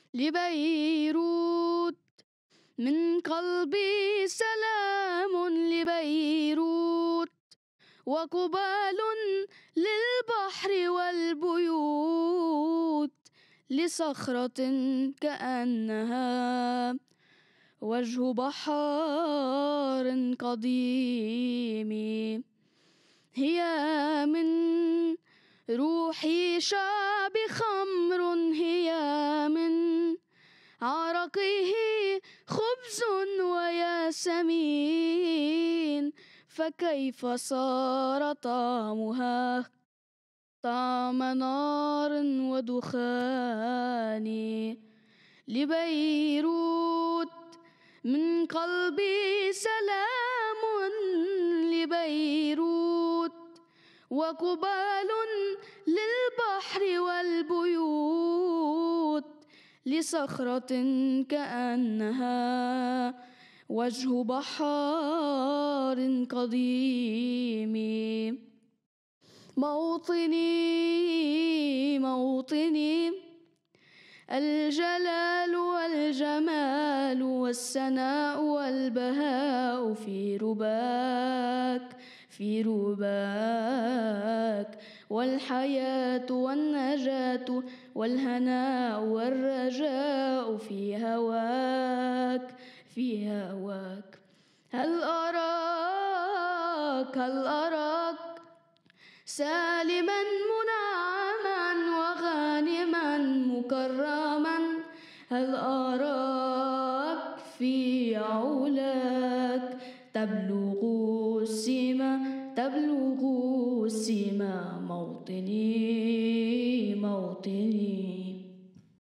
لبيروت من قلبي سلام لبيروت، وقبال للبحر والبيوت، لصخرة كأنها وجه بحار قديم. هي من روحي شعب خمر، هي من عرقه خبز وياسمين، فكيف صار طعمها طعم نار ودخان. لبيروت من قلبي سلام لبيروت، وقبال للبحر والبيوت، لصخرة كأنها وجه بحار قديم. موطني موطني، الجلال والجمال والسناء والبهاء في رباك، في رباك، والحياة والنجاة والهناء والرجاء في هواك، في هواك. هل أراك، هل أراك سالما منعما وغانما مكرما، هل أراك في علاك تبلغ السما، تبلغ السما. موطني